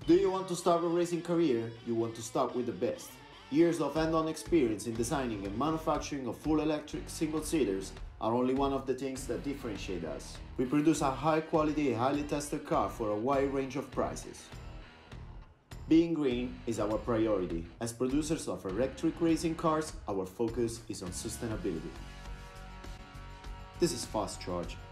Do you want to start a racing career? You want to start with the best. Years of hand-on experience in designing and manufacturing of full electric single-seaters are only one of the things that differentiate us. We produce a high-quality, highly tested car for a wide range of prices. Being green is our priority. As producers of electric racing cars, our focus is on sustainability. This is Fast Charge,